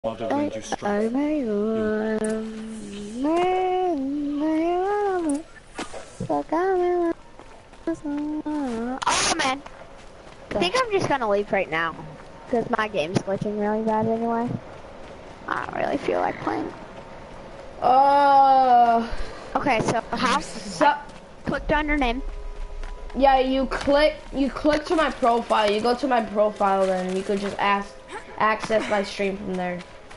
Harder when you strike. Oh man, I think I'm just gonna leave right now because my game's glitching really bad anyway. I don't really feel like playing. Okay, so I clicked on your name. Yeah, you click to my profile. You go to my profile, then you could just access my stream from there.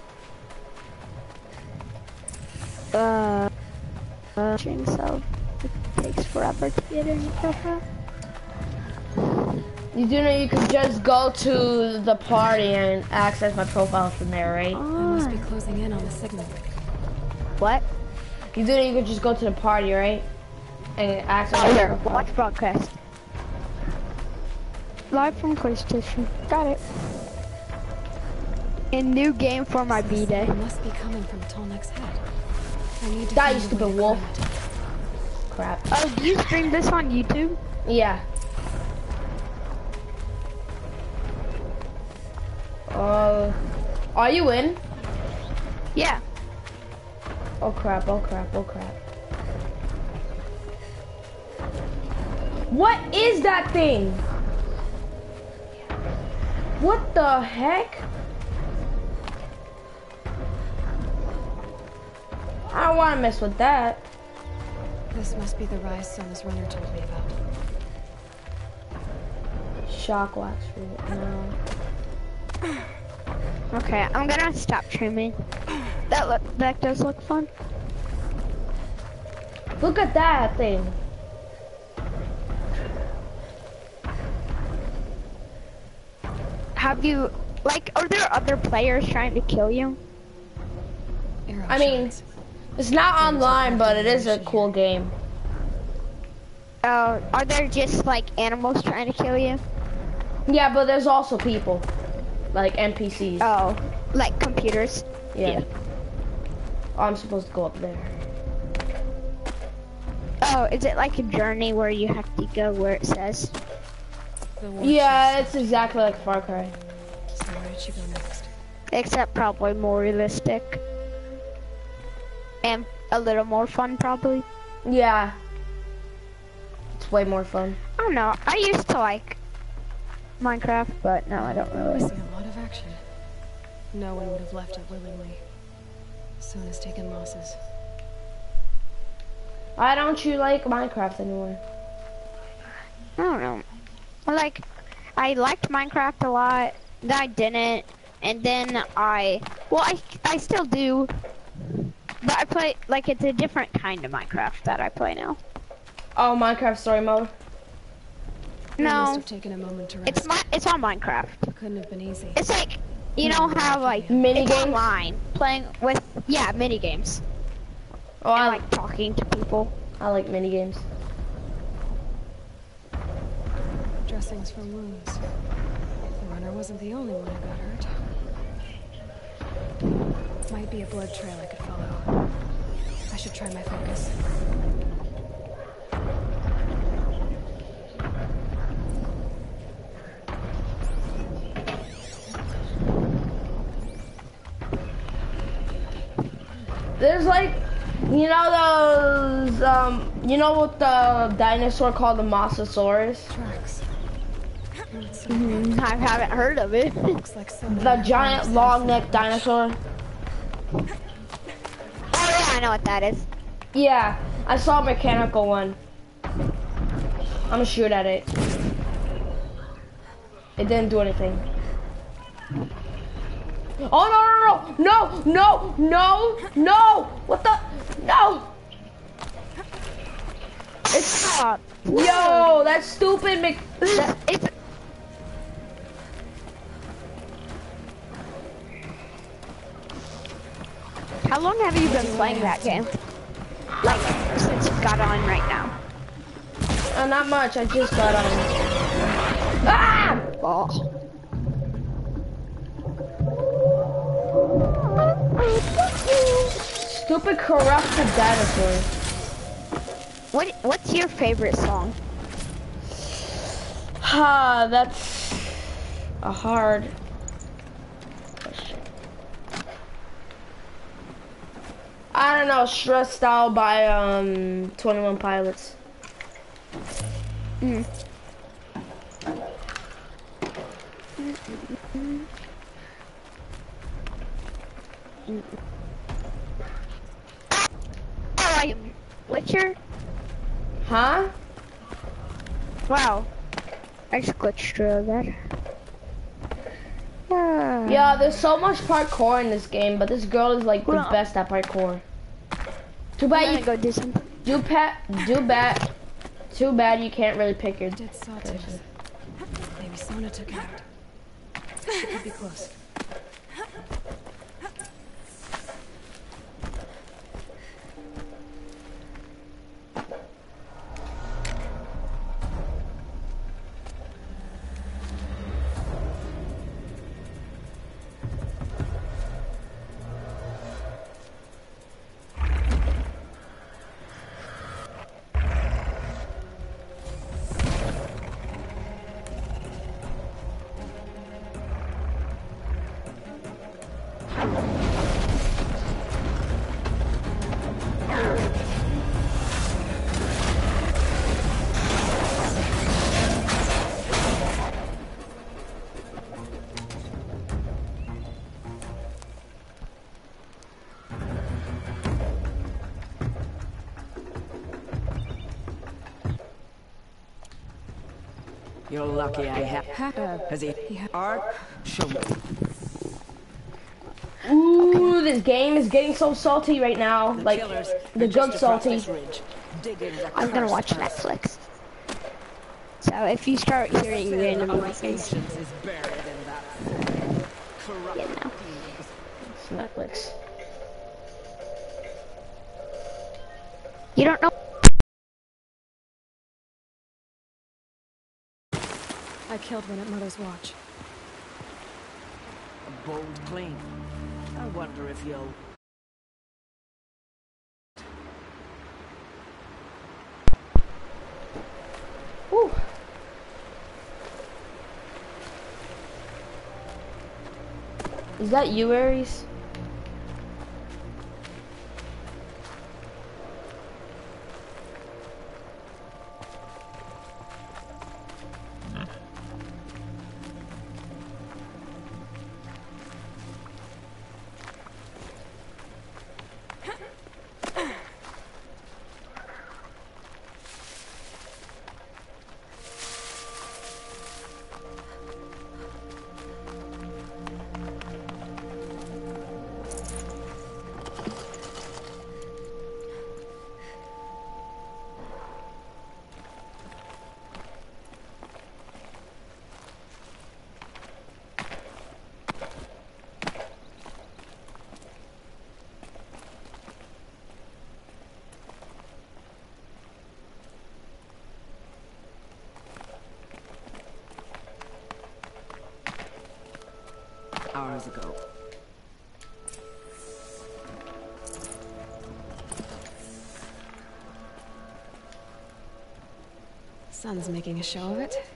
Stream, so it takes forever to get in your profile. You do know you could just go to the party and access my profile from there, right? I must be closing in on the signal. What? You do know you could just go to the party, right? And access my Here, profile. watch broadcast. Live from PlayStation. Got it. A new game for my B-Day. Must be coming from Tolnek's head. I need to Die, you stupid wolf. Crap. Oh, do you stream this on YouTube? Yeah. Are you in? Yeah. Oh crap, oh crap, oh crap. What is that thing? What the heck? I don't want to mess with that. This must be the rise Sonus runner told me about. Shock wax root, no. Okay, I'm gonna stop streaming. That does look fun. Look at that thing. Have you, like, are there other players trying to kill you? I mean, it's not online, but it is a cool game. Are there just, like, animals trying to kill you? Yeah, but there's also people. Like NPCs. Oh, like computers? Yeah. Oh, I'm supposed to go up there. Oh, is it like a journey where you have to go where it says? Yeah, it's exactly like Far Cry. So where did she go next? Except probably more realistic. And a little more fun, probably. Yeah. It's way more fun. I don't know. I used to like Minecraft, but no, I don't I really. see a lot of action. No one would have left it willingly. Sonus taken losses. Why don't you like Minecraft anymore? I don't know. I liked Minecraft a lot, then I didn't, and then I still do, but I play, like, it's a different kind of Minecraft that I play now. Oh, Minecraft story mode? You must No, have taken a moment to rest. it's on Minecraft. Couldn't have been easy. It's like, you know how, like, Mini it's games? online, playing with, yeah, mini games. Oh, And, like, talking to people. I like minigames. Dressings for wounds. The runner wasn't the only one who got hurt. Might be a blood trail I could follow. I should try my focus. There's like, you know those, you know what the dinosaur called the Mosasaurus? Tracks. I haven't heard of it. Looks like someone The giant long-necked dinosaur? Oh yeah, I know what that is. Yeah, I saw a mechanical one. I'm gonna shoot at it. It didn't do anything. Oh no! What the? No! It's yo, that stupid It's How long have you been playing that game? Like, since you got on right now? not much. I just got on. Ah! Oh. Stupid corrupted dinosaur. What's your favorite song? That's a hard question. I don't know, Stressed Out by 21 Pilots. Mm. Alright, Witcher? Huh? Wow. I just glitched through that. Yeah, there's so much parkour in this game, but this girl is like the Well, best at parkour. Too I'm bad gonna you go do something. Too bad you can't really pick your Dead sawtooth. person. Maybe Sona took it out. She could be close. You're lucky I have. Has he art? Show me. Ooh, this game is getting so salty right now. The Like, killers the are just good across salty. this ridge. Digging the I'm gonna watch cursed earth. Netflix. So if you start hearing random Our noises, ancients is buried in that corrupt you know. It's Netflix. You don't know. I killed one at Mother's Watch. a bold claim. I wonder if you'll... Ooh. Is that you, Aries? Hours ago. Sun's making a show of it.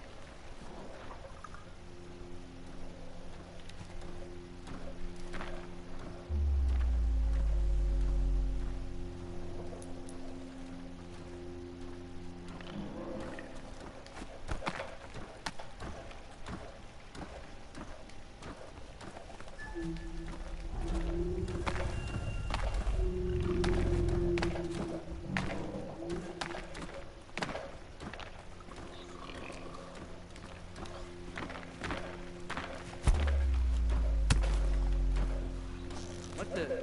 What the...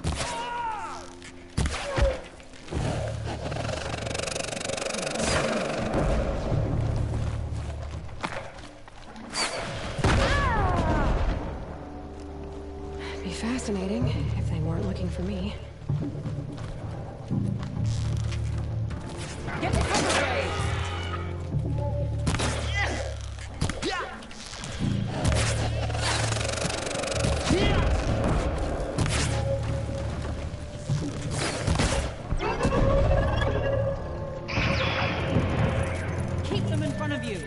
It'd be fascinating if they weren't looking for me. Get the cover away! Keep them in front of you.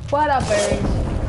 What up, Aries?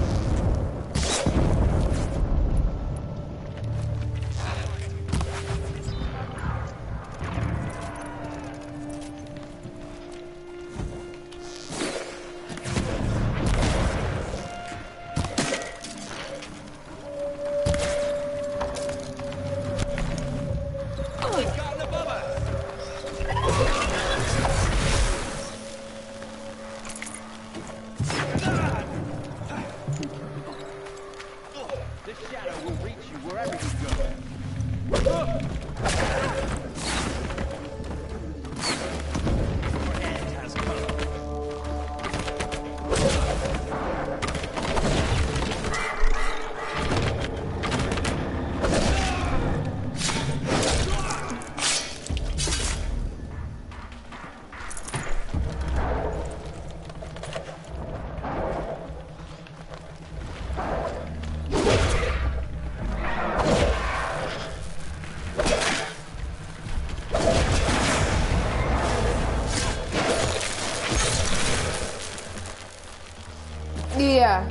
Yeah.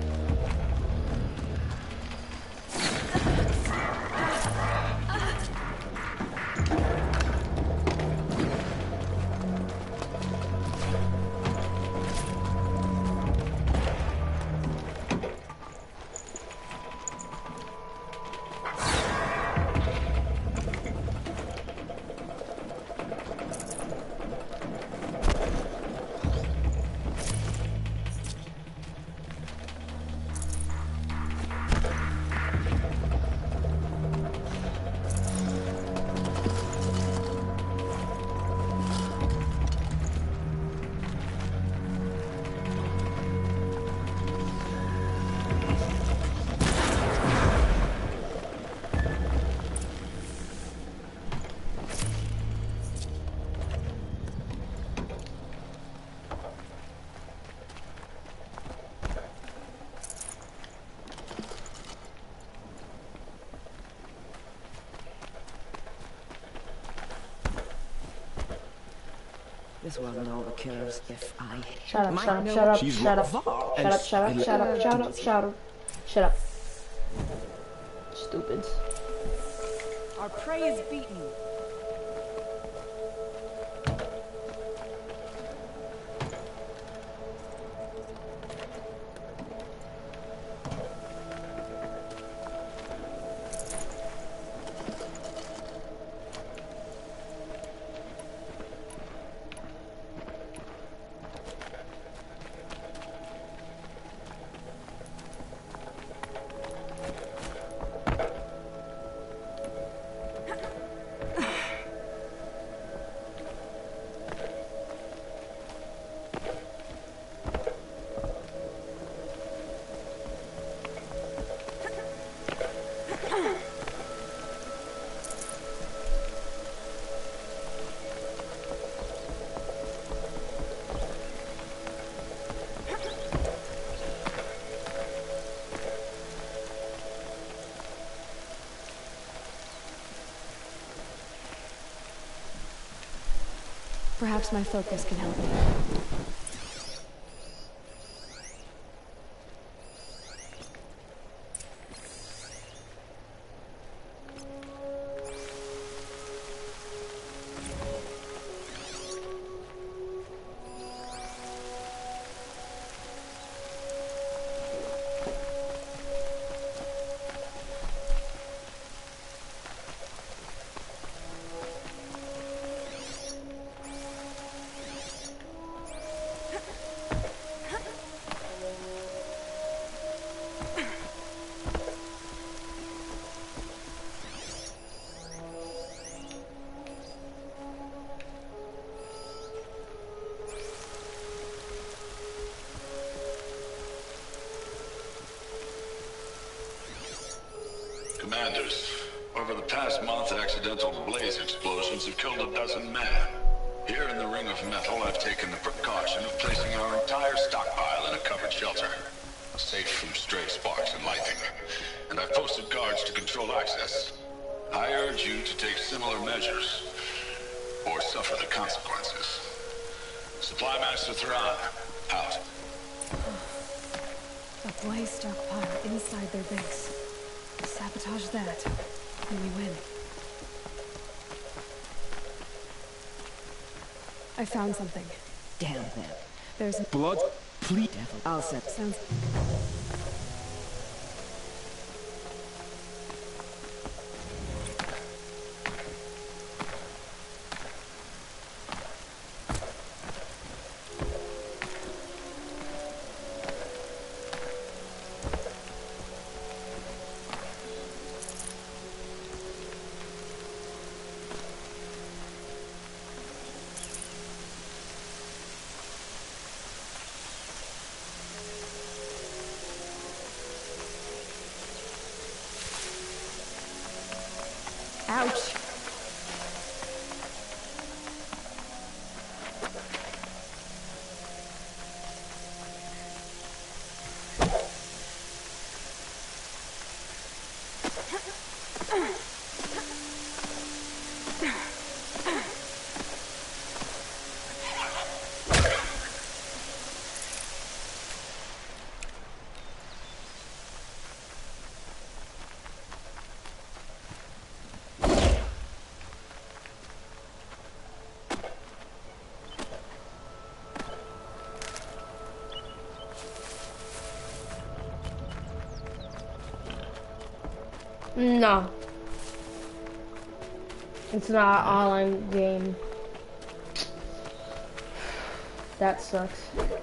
This wasn't all the killers. If I Shut up, might shut up, know shut up, she's shut up, Far shut and up, shut up, and shut up, shut up, easy. shut up, shut up. Stupids. Our prey is beaten. Perhaps my focus can help me. Commanders, over the past month, accidental blaze explosions have killed 12 men. Here in the Ring of Metal, I've taken the precaution of placing our entire stockpile in a covered shelter, safe from stray sparks and lightning. And I've posted guards to control access. I urge you to take similar measures, or suffer the consequences. Supply Master Thrawn, out. A blaze stockpile inside their base. Sabotage that, and we win. I found something. Damn them. There's a Blood, please. Devil. I'll set. sounds. Ouch. No. It's not all online game. That sucks.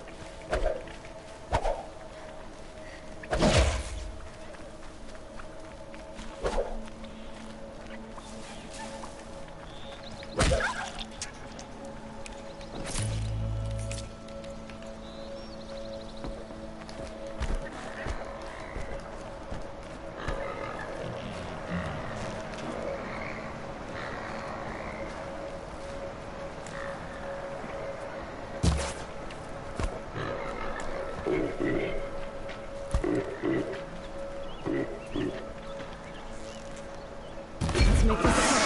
Let's make this a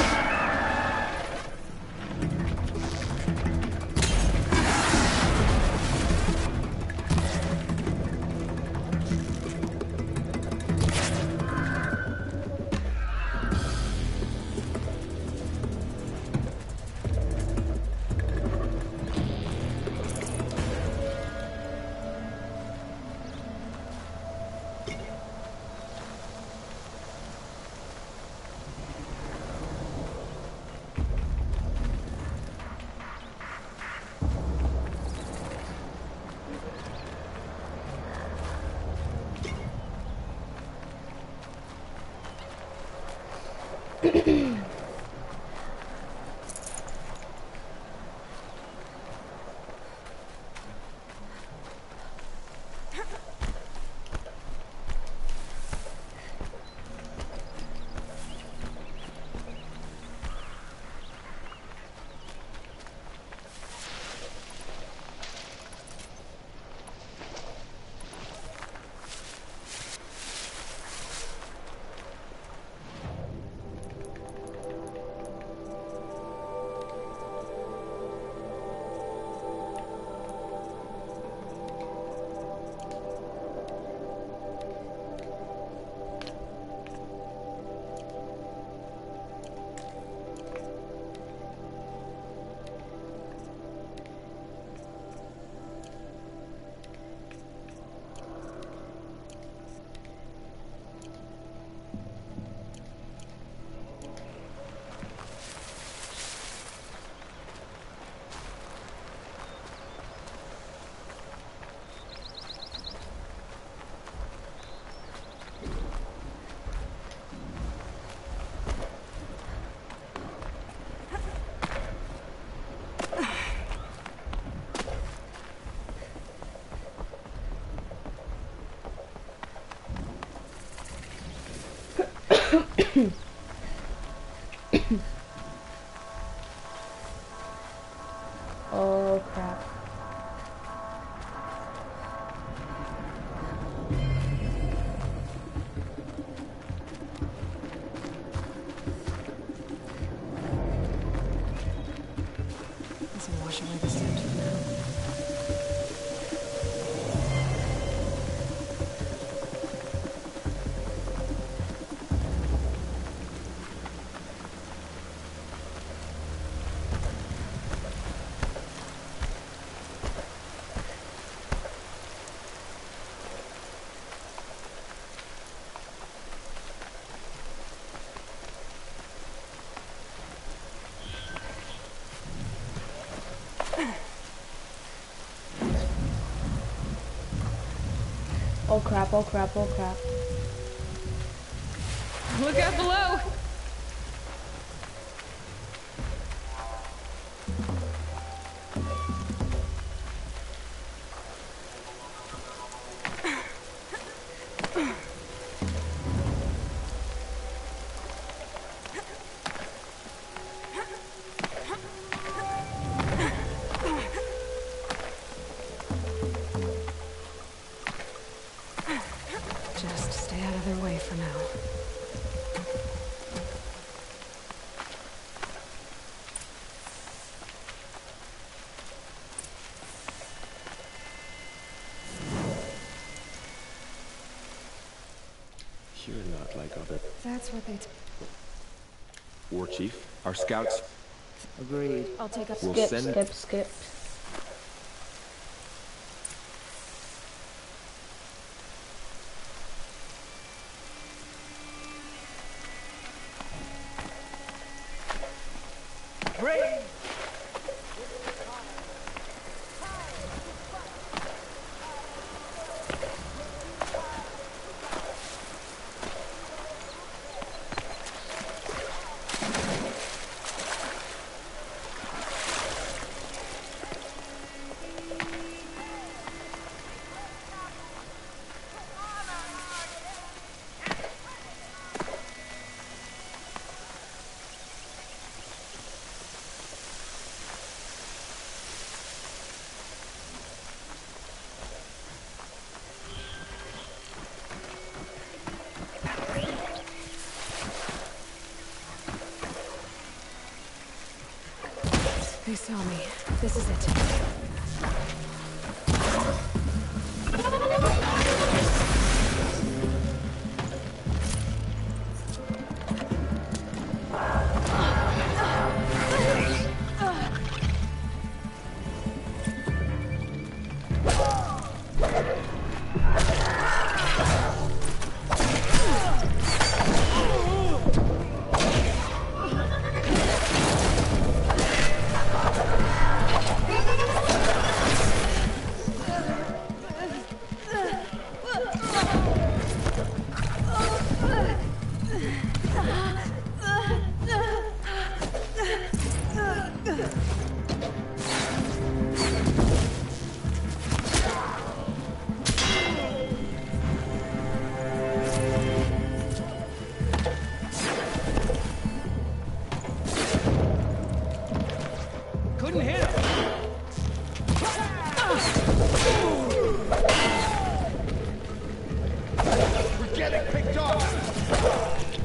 Oh crap. This will wash away the stench for now. Oh crap, oh crap, oh crap. Look out below! Just stay out of their way for now. You're not like other That's what they war chief. Our scouts Agreed. I'll take up. will Skip, send. skip, skip. They saw me. This is it. Couldn't hit him. We're getting picked off.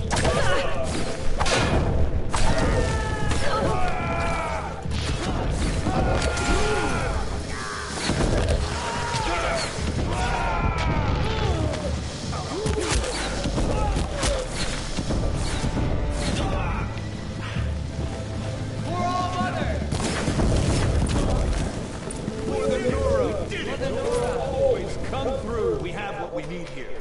Always come through. We have what we need here.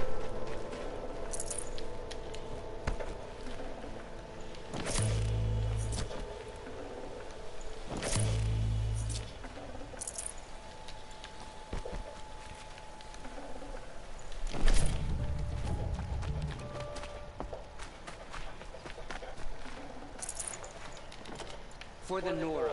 For the Nora.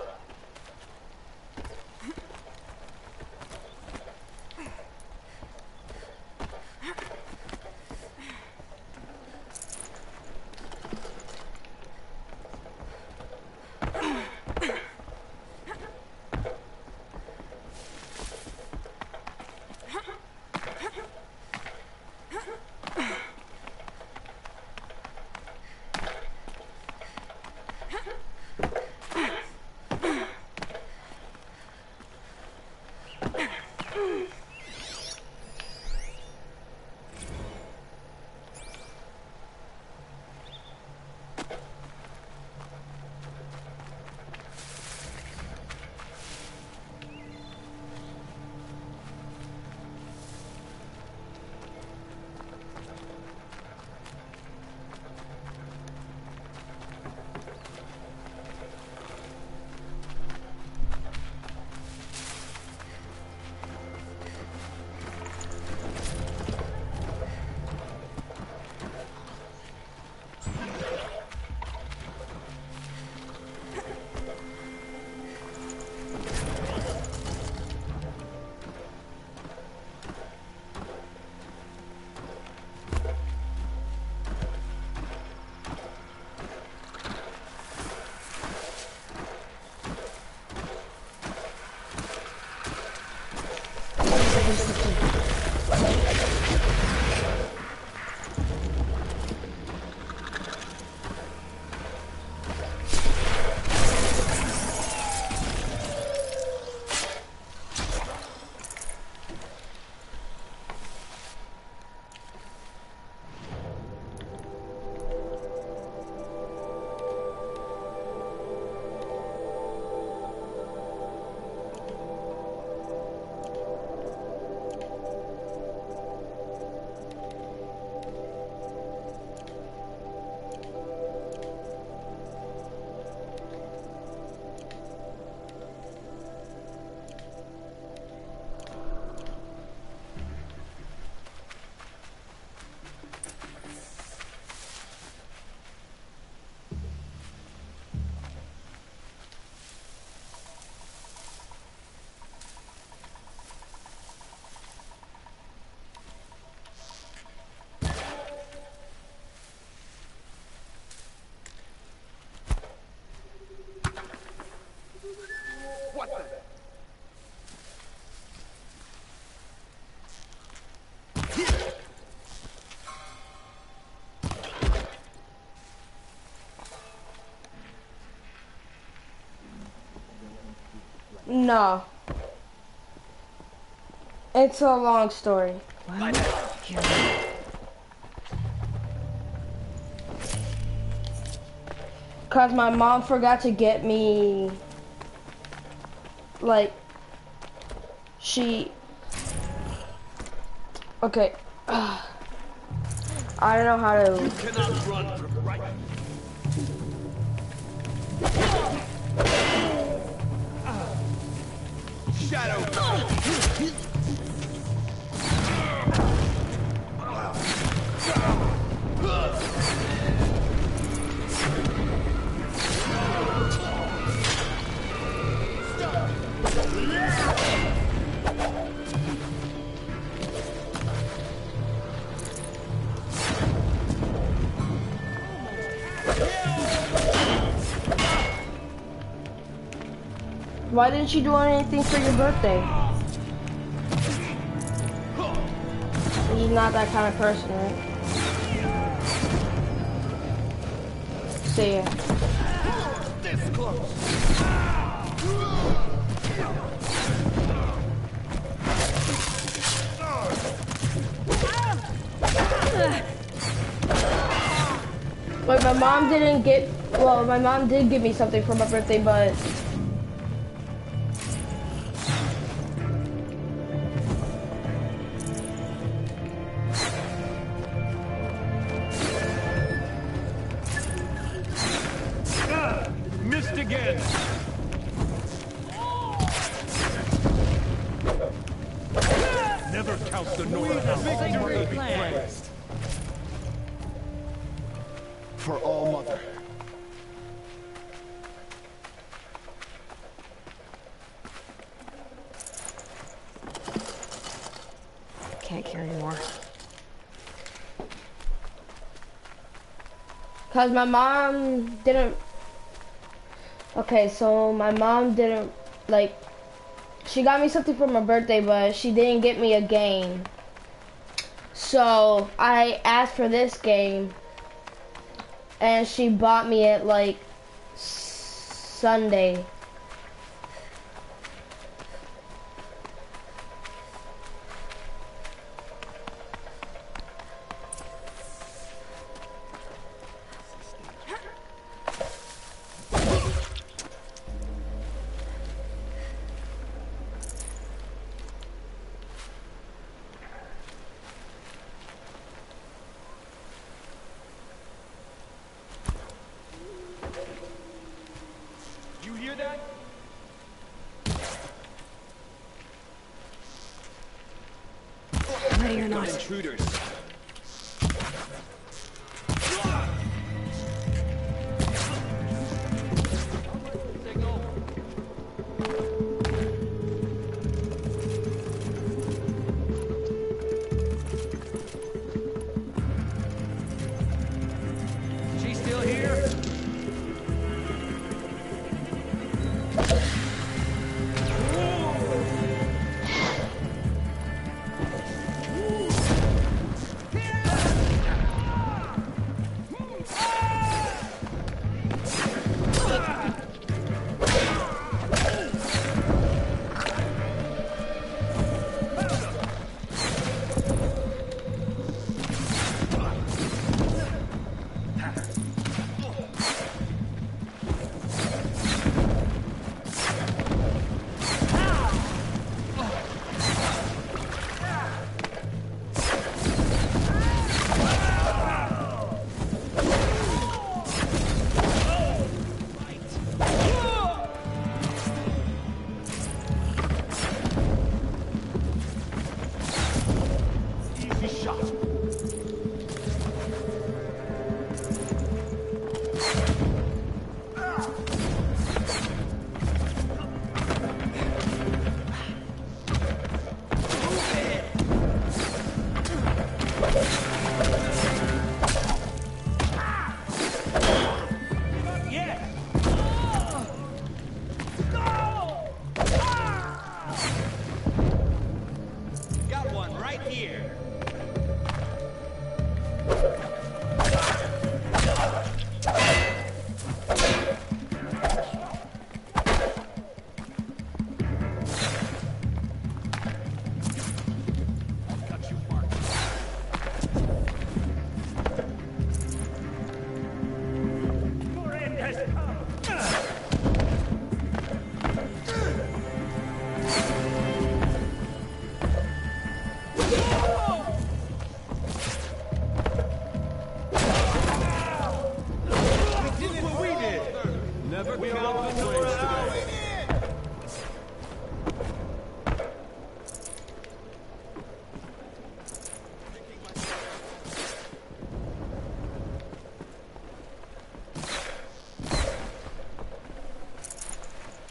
No. It's a long story. Cause my mom forgot to get me, like, okay. I don't know how to. You cannot run from right. Shadow. Why didn't you do anything for your birthday? You're not that kind of person, right? See ya. This close. But my mom didn't get, well, my mom did give me something for my birthday, but Missed again. Never count the North out. Victory be praised. For All Mother. Can't carry more. cause my mom didn't, okay, so my mom didn't, like, she got me something for my birthday, but she didn't get me a game. So I asked for this game, and she bought me it like Sunday. You hear that? Ready or not. Intruders. She's still here? Easy shot. Yeah. Got one right here.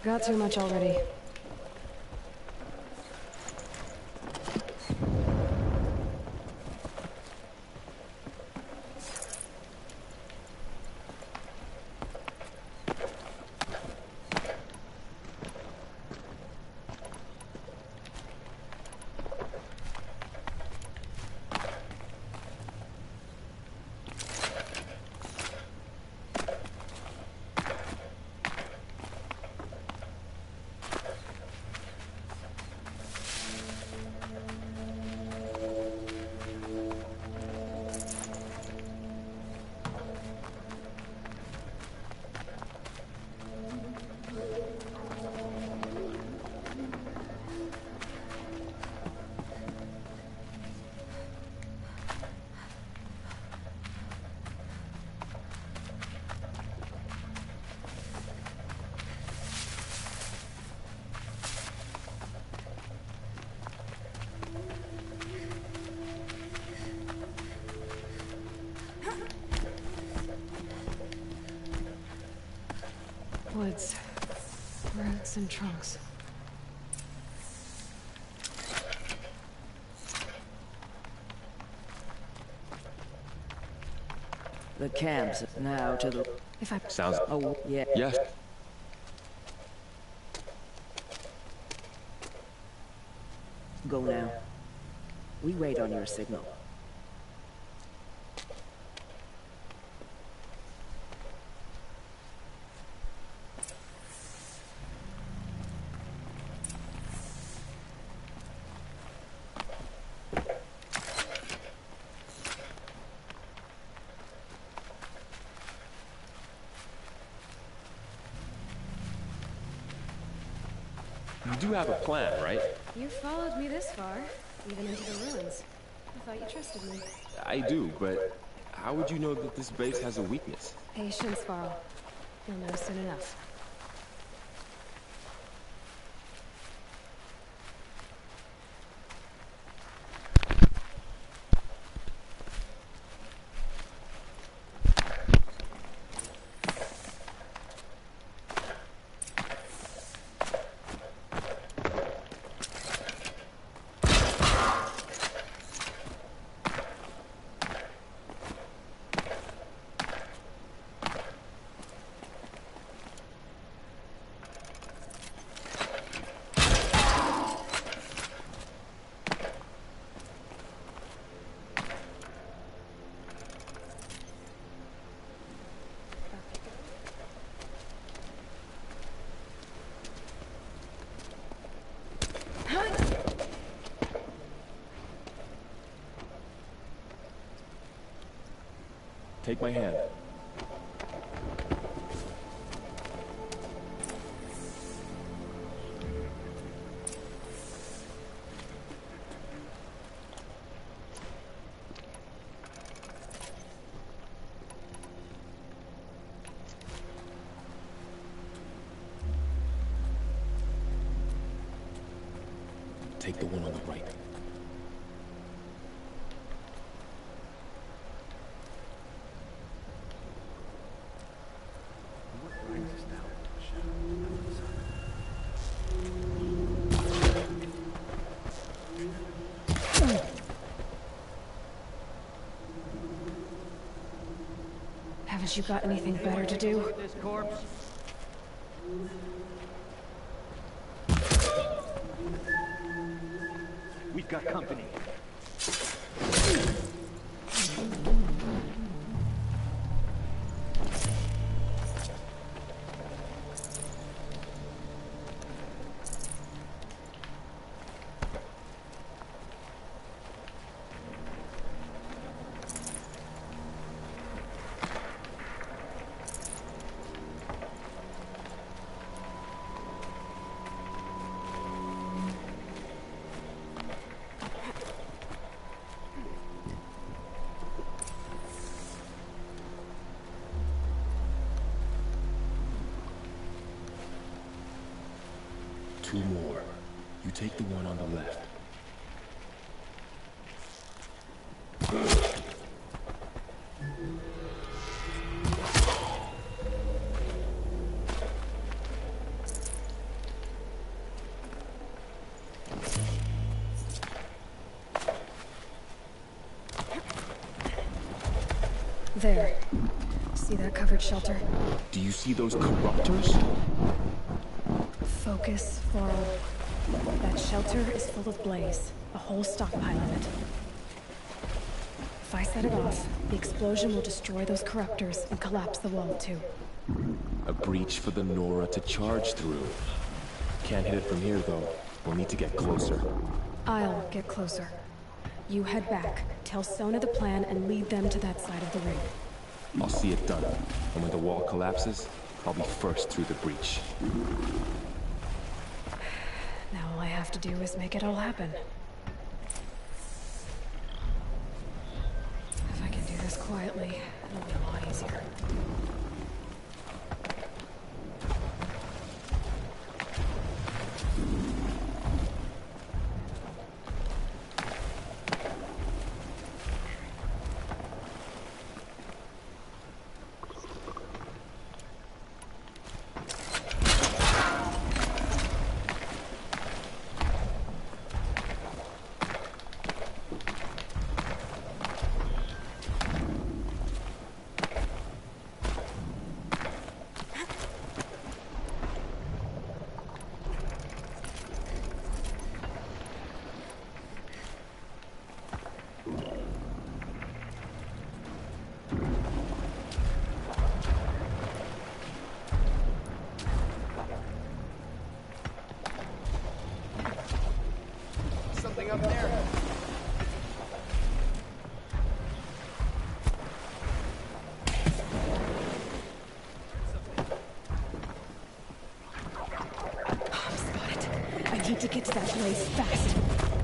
Got through much already. Woods, roots and trunks. The camp's now to the... If I... Sounds... Oh, yeah. Yes. Go now. We wait on your signal. You do have a plan, right? You followed me this far, even into the ruins. I thought you trusted me. I do, but how would you know that this base has a weakness? Patience, Varl. You'll know soon enough. Take my hand. Take the one on the right. Haven't you got anything better to do? This corpse. We've got company. Two more. You take the one on the left. There. See that covered shelter? Do you see those corruptors? Focus, Floral. That shelter is full of blaze. A whole stockpile of it. If I set it off, the explosion will destroy those corruptors and collapse the wall too. A breach for the Nora to charge through. Can't hit it from here, though. We'll need to get closer. I'll get closer. You head back, tell Sona the plan, and lead them to that side of the ring. I'll see it done. And when the wall collapses, I'll be first through the breach. Now all I have to do is make it all happen. If I can do this quietly, it'll be a lot easier. Up there. Spot it. I need to get to that blaze fast.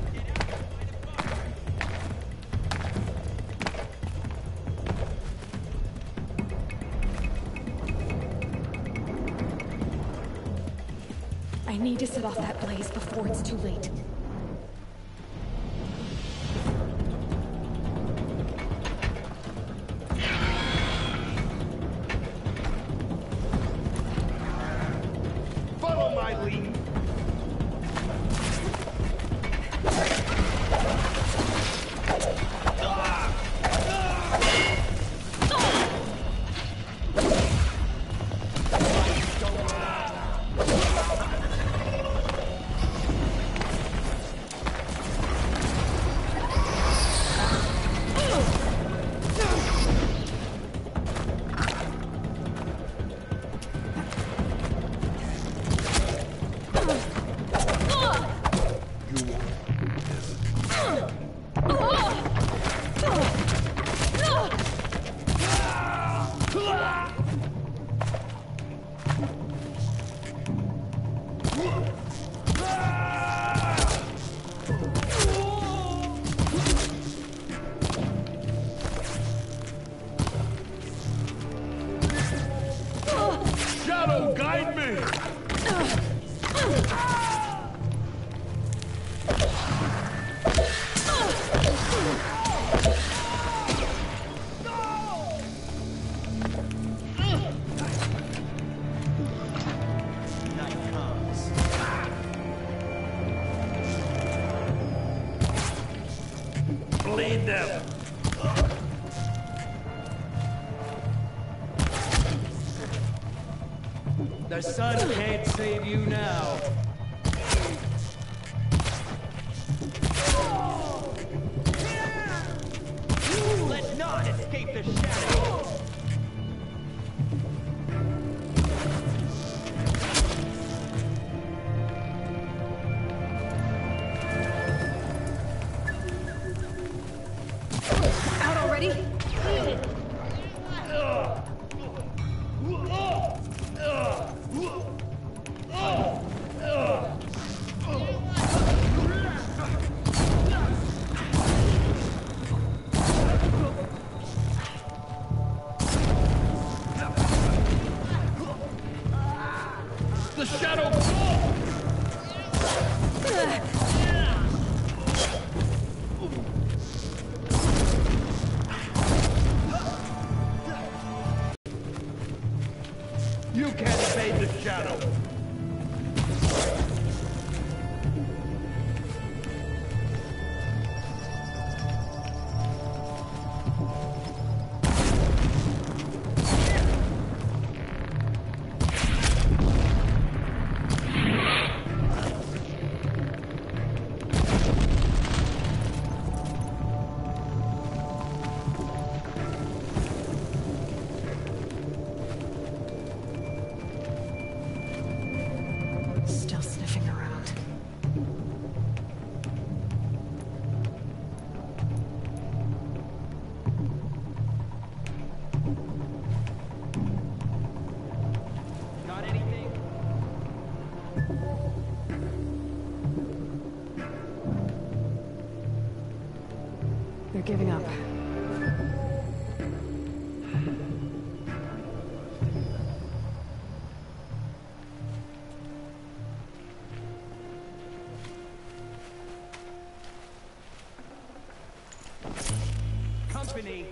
I need to set off that blaze before it's too late. Follow my lead. Shadow, guide me! Bleed them! The sun can't save you now. Let none escape the shadow. Out already? The shadow! You can't evade the shadow! you're giving up. Company.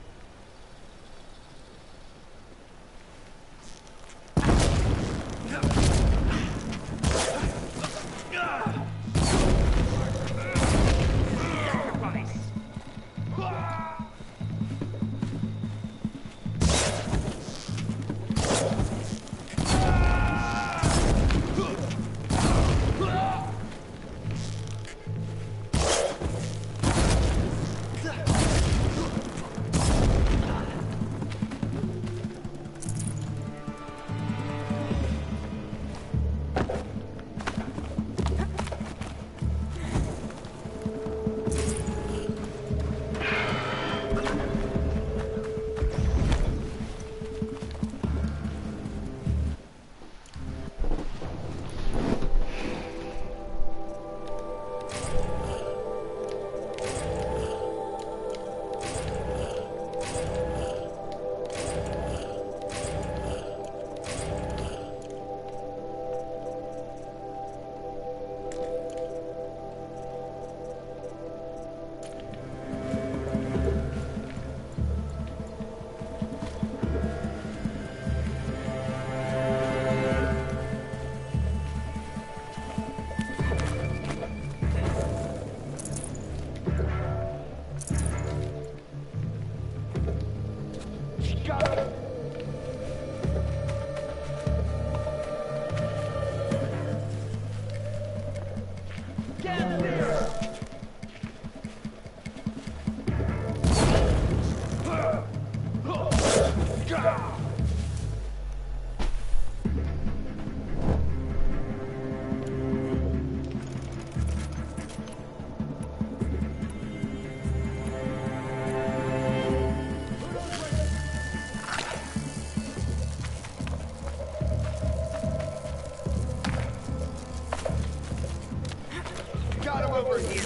Got him over here.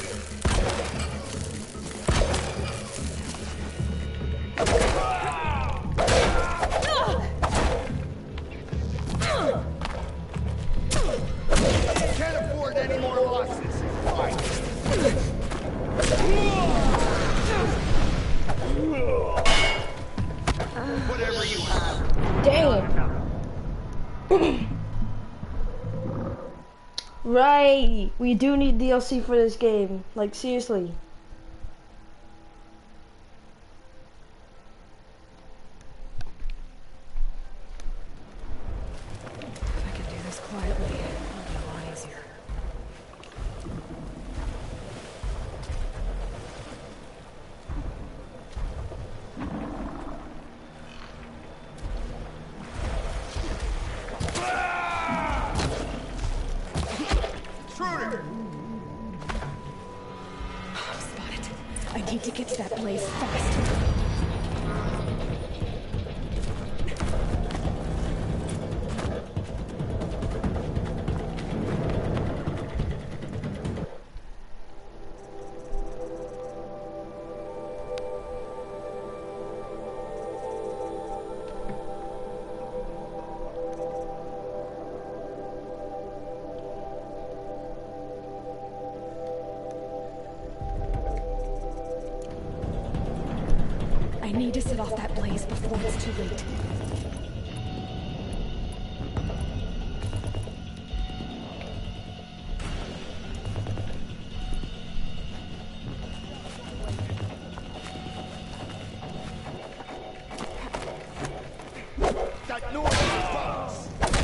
Can't afford any more losses. Fight. Whatever you have. Damn. Right. We do need DLC for this game. Like, seriously. If I could do this quietly, it'd be a lot easier. Intruder! Spot it. I need to get to that blaze fast. I need to set off that blaze before it's too late. That noise box!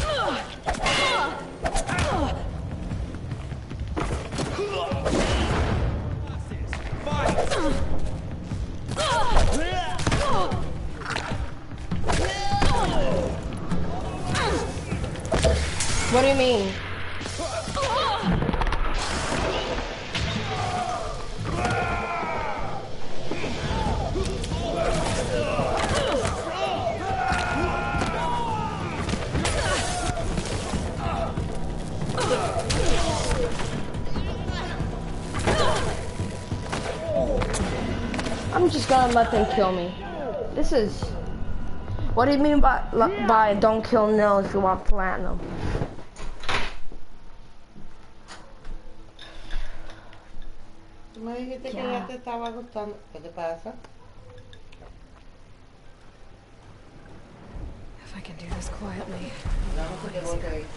What do you mean? I'm just gonna let them kill me. This is... What do you mean by don't kill Nil if you want platinum? Tú me dijiste que ya te estaba gustando. ¿Qué te pasa? If I can do this quietly. Vamos a que volte ahí.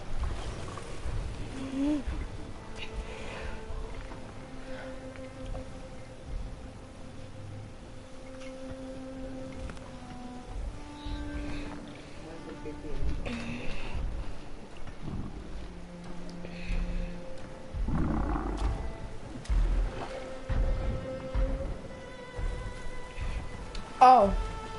Oh.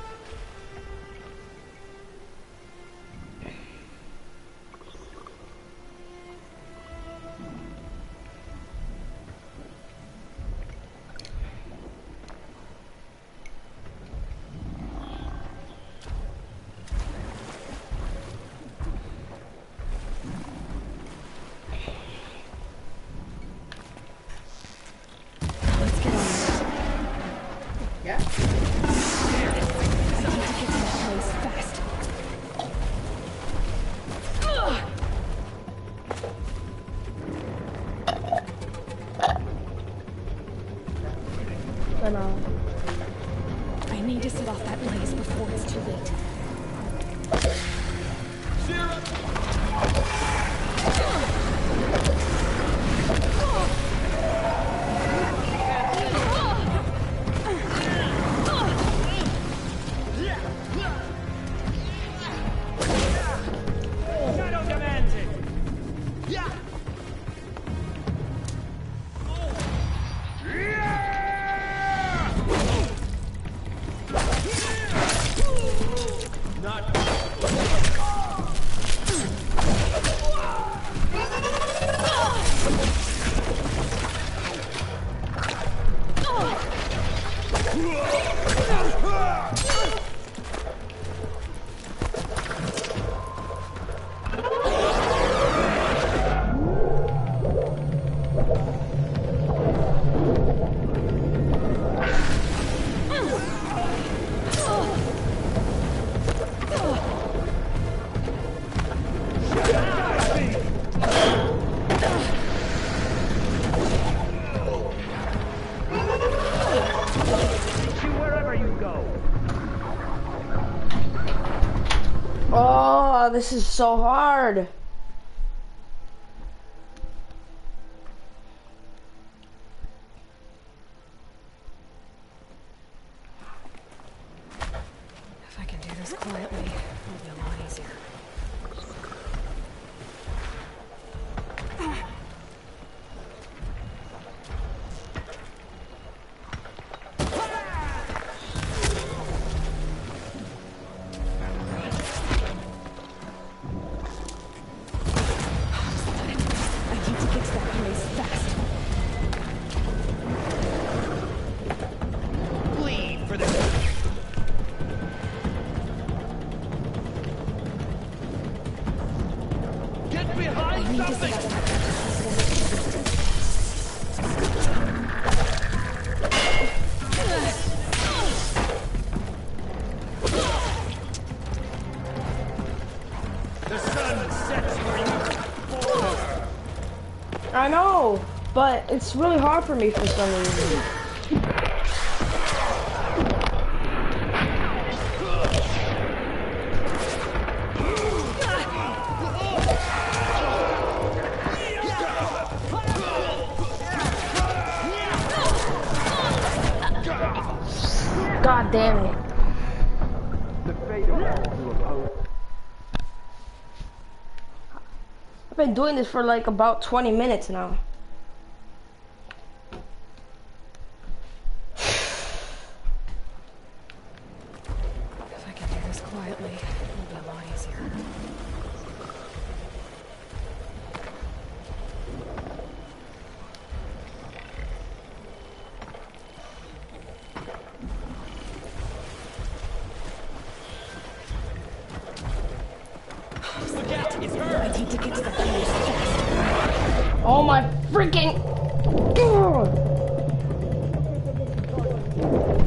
Let's get on it. ¿Ya? Place fast. I need to set off that blaze before it's too late. Shadow demands it. Oh, this is so hard. If I can do this quietly, it'll be a lot easier. I need to fix that place fast. Bleed for the... Get I behind need to something! set up The sun sets where you fall. I know, but it's really hard for me for some reason. God damn it. I've been doing this for like about 20 minutes now. If I can do this quietly, it'll be a lot easier. Look out! It's her! I need to get to that place fast. Oh my freaking... Ugh.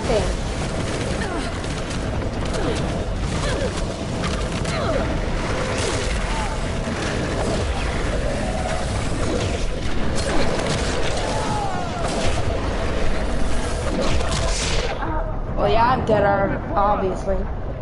thing. Well, yeah, I'm dead, obviously.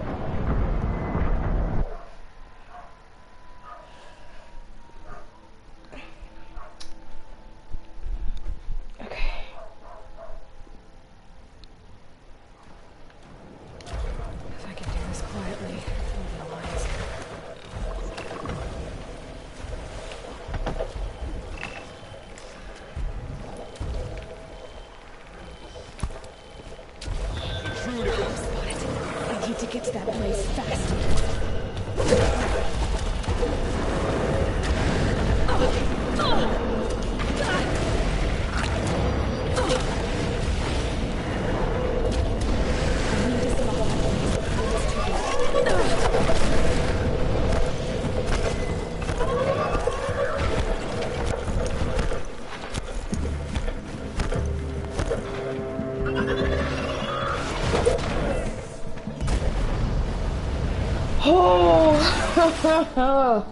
Oh.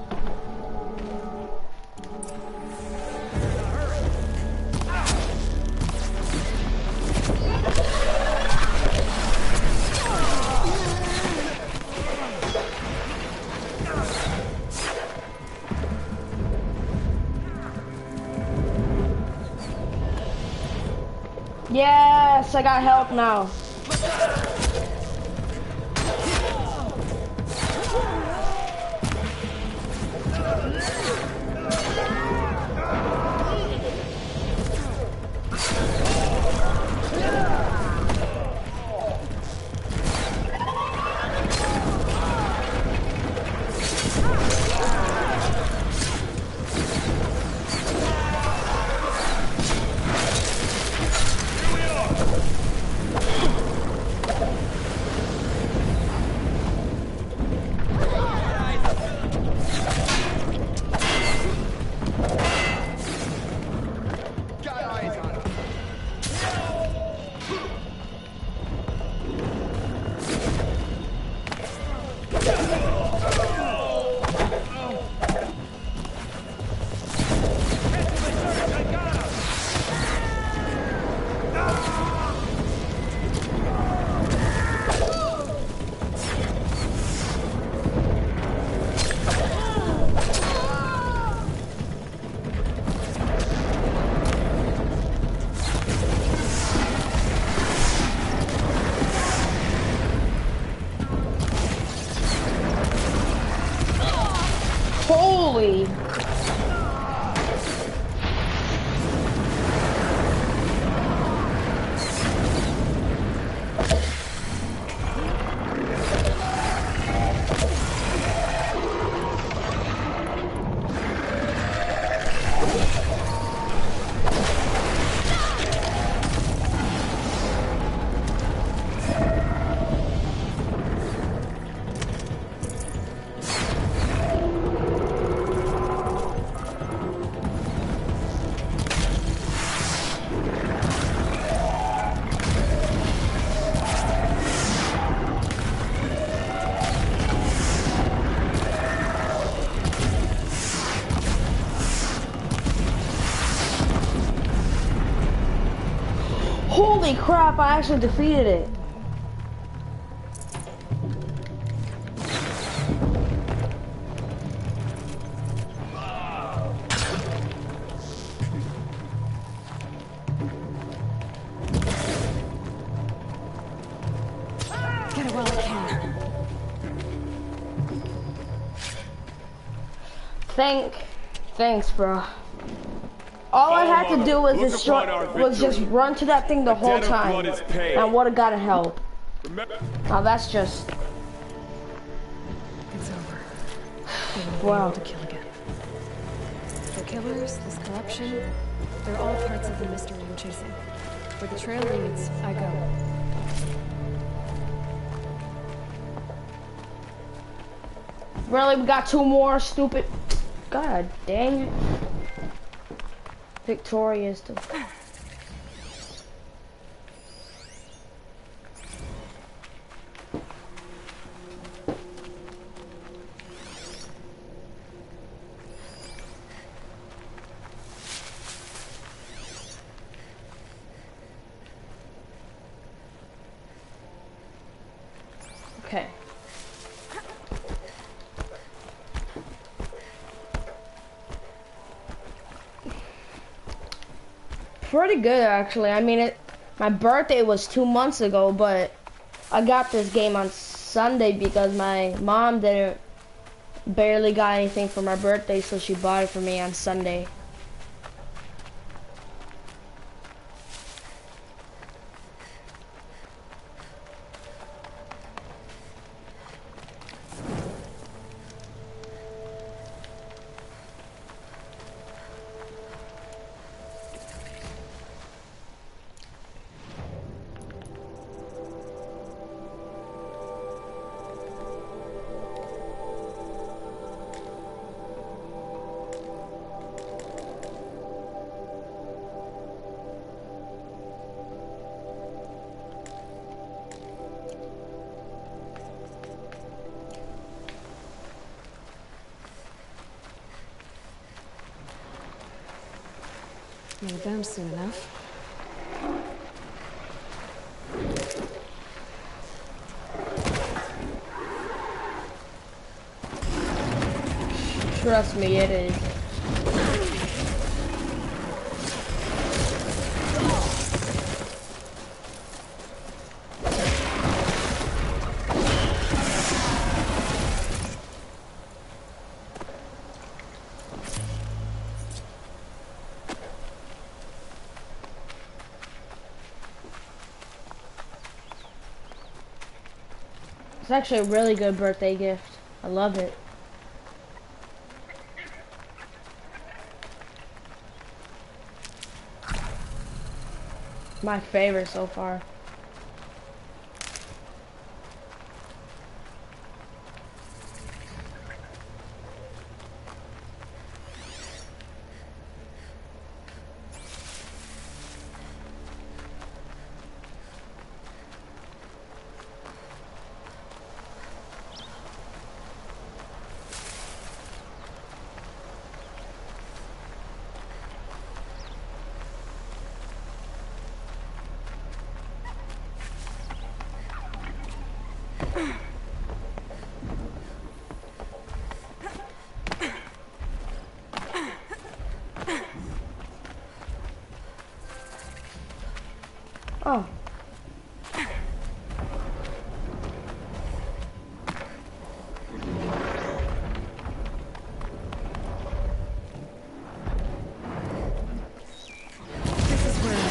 Yes, I got help now. Holy. Holy crap, I actually defeated it. Get it while I can. Thanks, bro. All I had to do was just run to that thing the whole time, and would have gotten help. Now that's just. It's over. They won't be Wow. able to kill again. The killers, this corruption, they're all parts of the mystery I'm chasing. Where the trail leads, I go. Really, we got two more, stupid. God dang it. Victorious. Pretty good, actually. I mean, my birthday was 2 months ago, but I got this game on Sunday because my mom barely got anything for my birthday, so she bought it for me on Sunday. Made them soon enough. Trust me, it is. It's actually a really good birthday gift. I love it. My favorite so far. Oh. This is where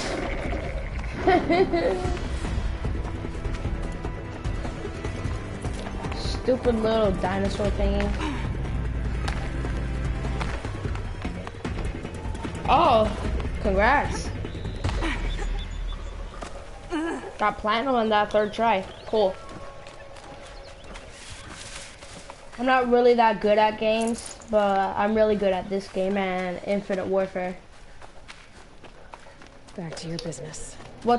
Stupid little dinosaur thingy. Oh, congrats. Got platinum on that third try. Cool. I'm not really that good at games, but I'm really good at this game and Infinite Warfare. back to your business.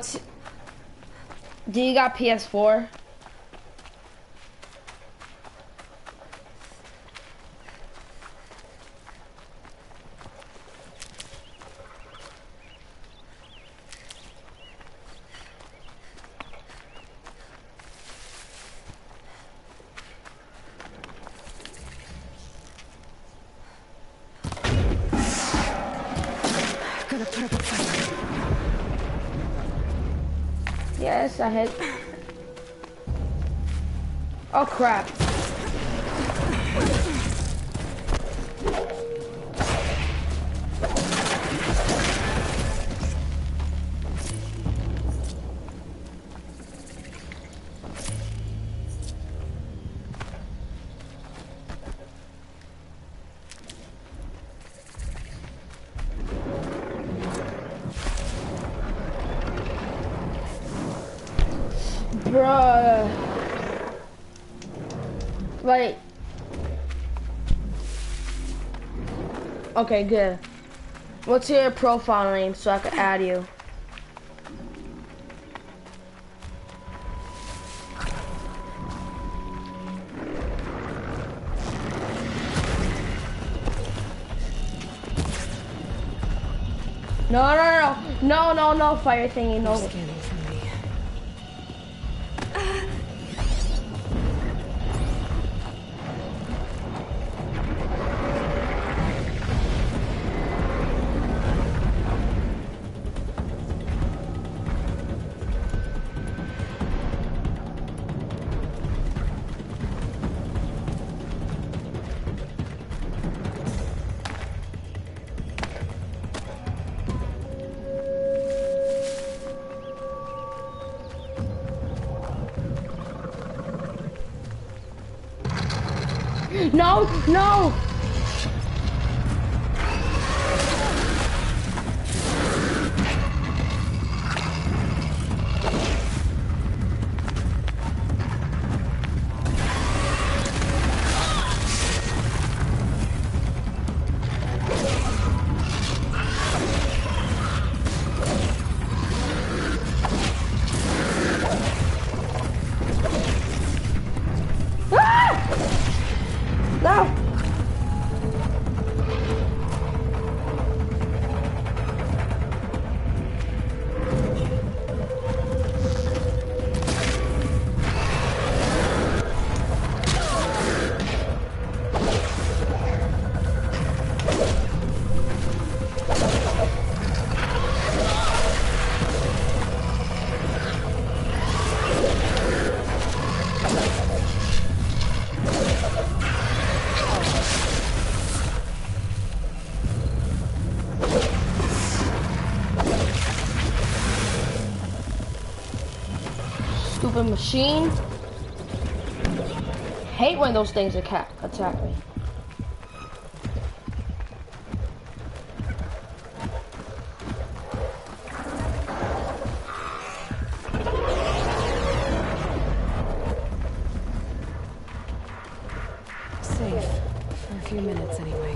Do you got PS4? Gonna put up a fight. Yes, I hit. Oh crap. Bruh. Like. Okay, good. What's your profile name so I can add you? No, fire thingy, no. Scanning for me. No, no! No! Stupid machine. Hate when those things attack me. Safe. For a few minutes, anyway.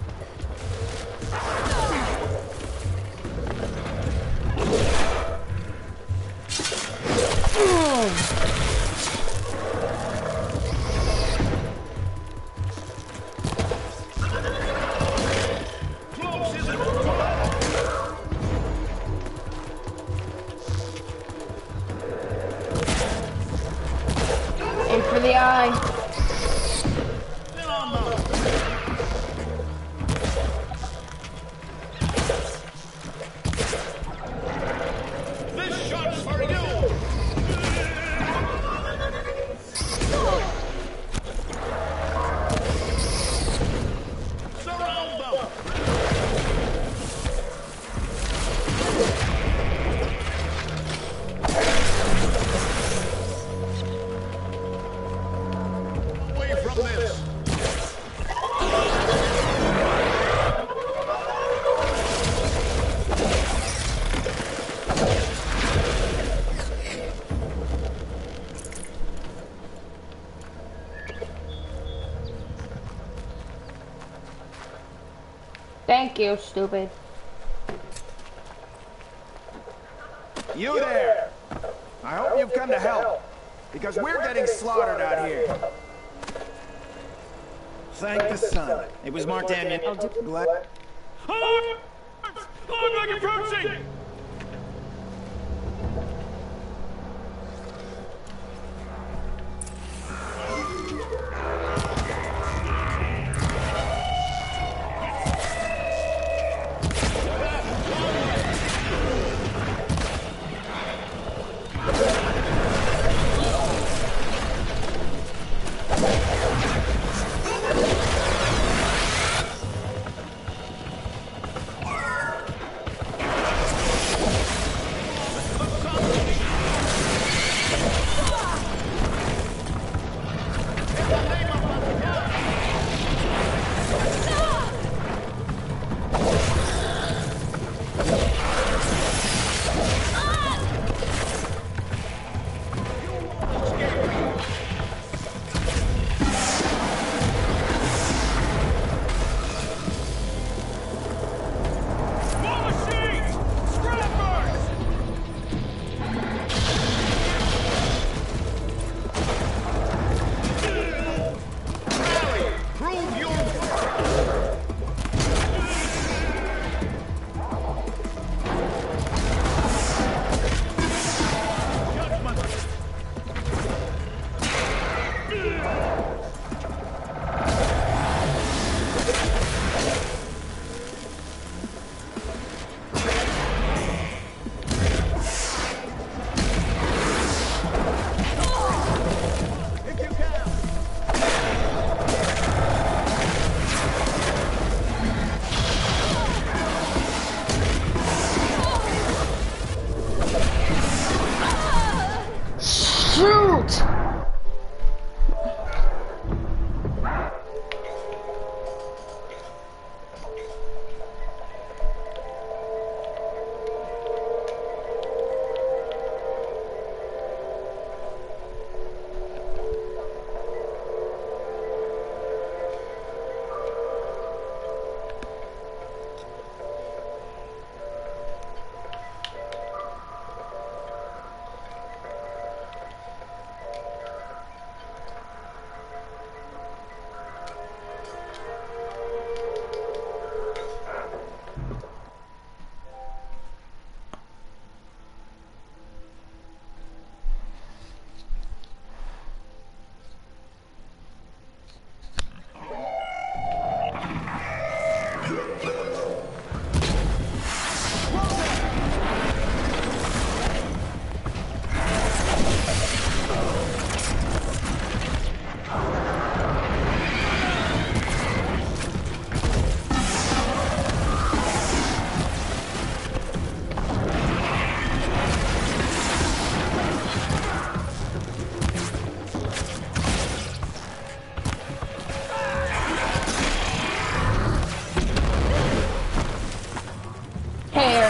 Aim for the eye. This shot's for you! Surround them! Away from this! Thank you, stupid. You there! I hope you've come to help, because we're getting slaughtered out here. Thank the sun. It was marked ammunition. Glad. I'm approaching!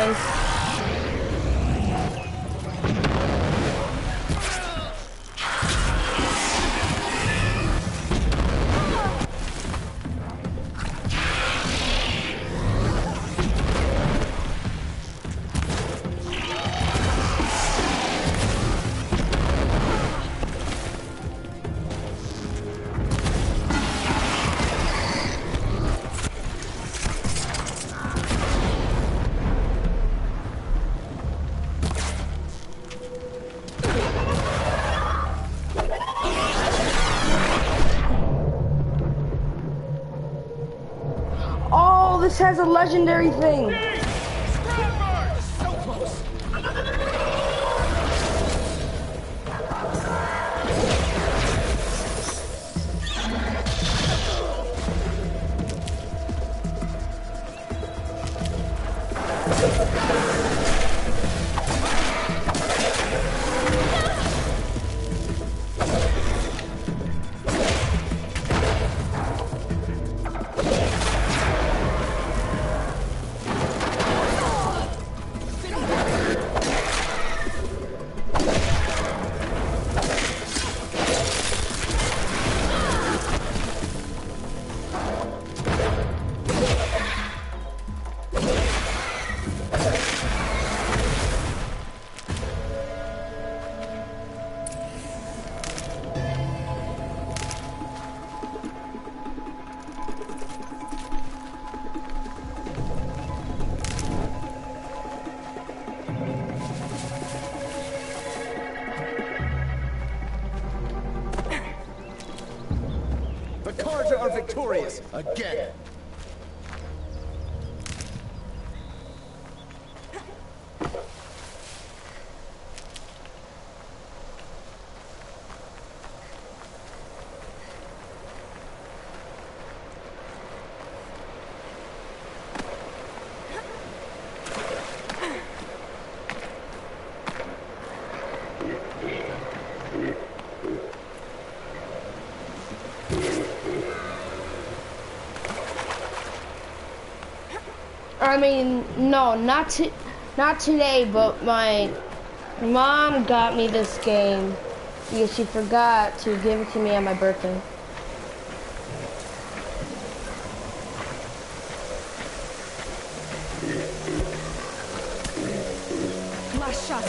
guys. Oh, this has a legendary thing. So close. The Carja are victorious again. I mean, no, not today, but my mom got me this game because she forgot to give it to me on my birthday. Last shot.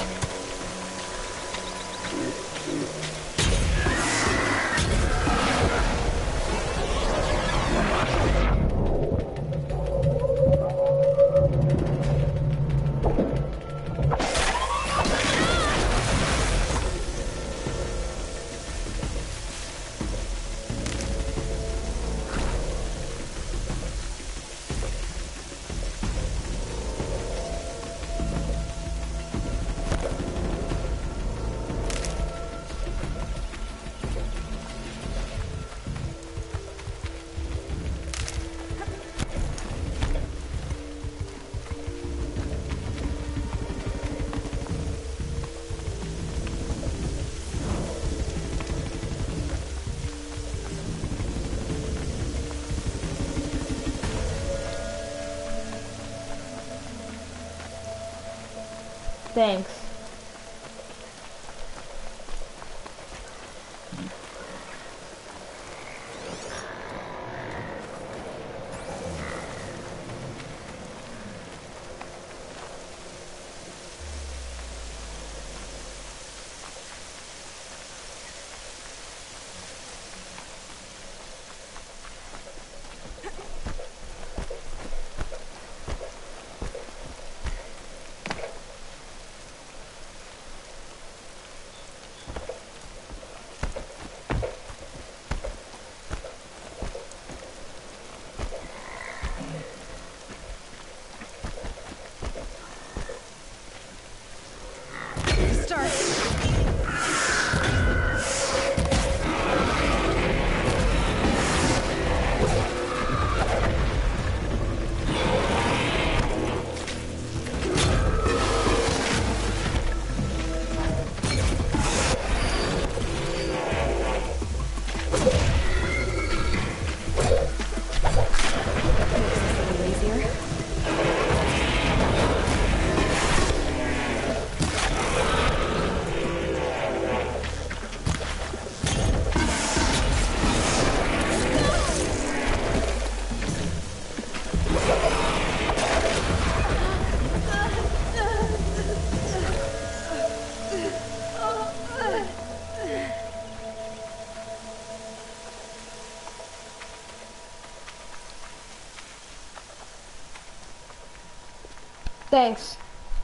Thanks. Thanks.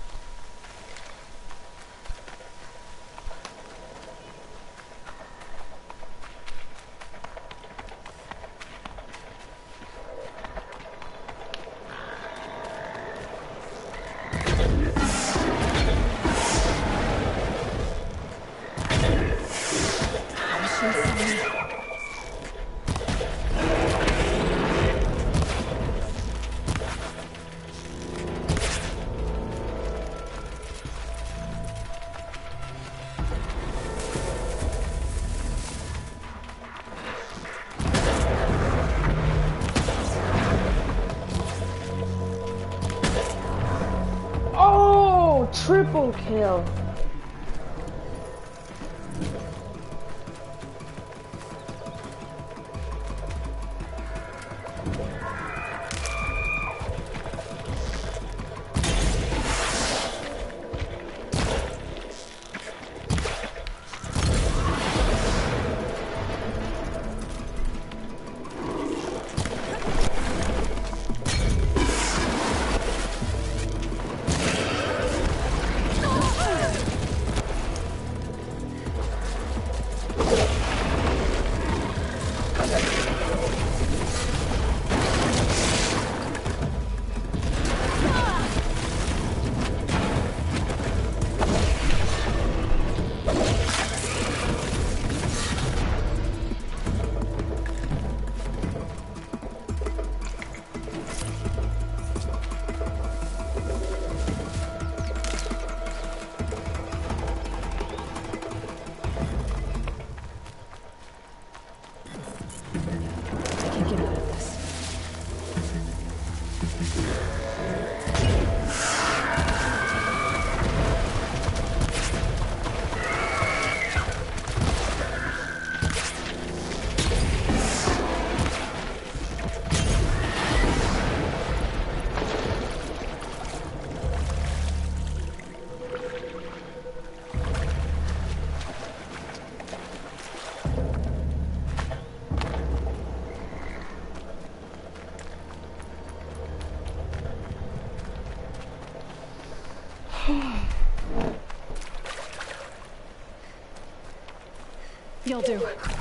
Oh, triple kill. You'll do.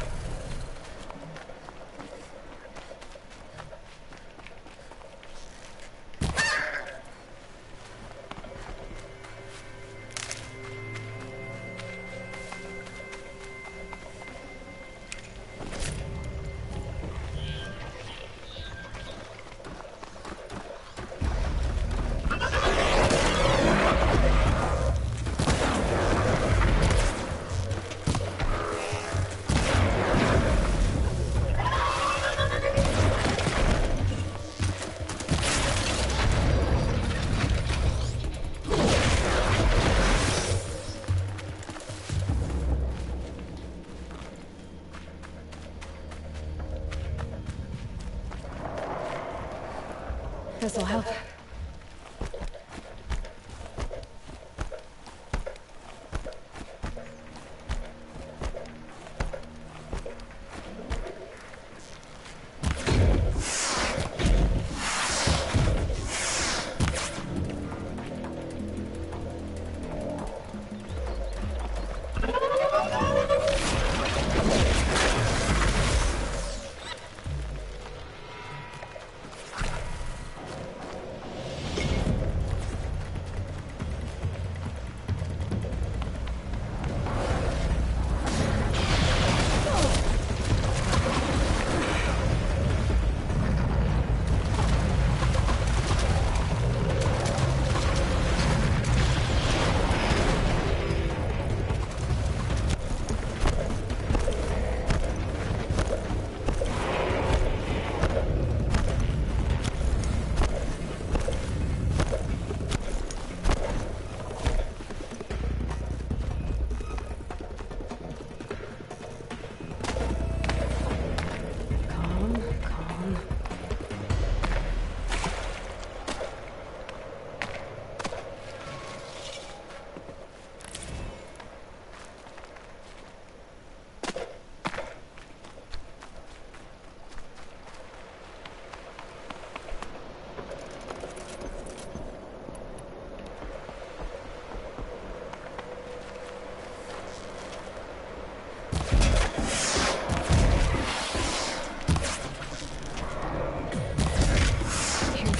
This'll help.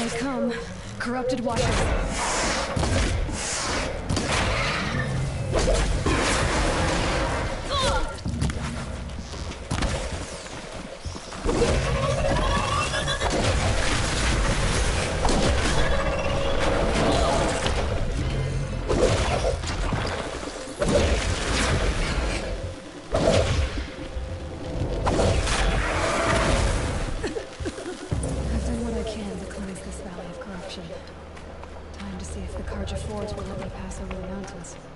they come. Corrupted watchers. I've done what I can to cleanse this valley of corruption. Time to see if the Carja Fords will let me pass over the mountains.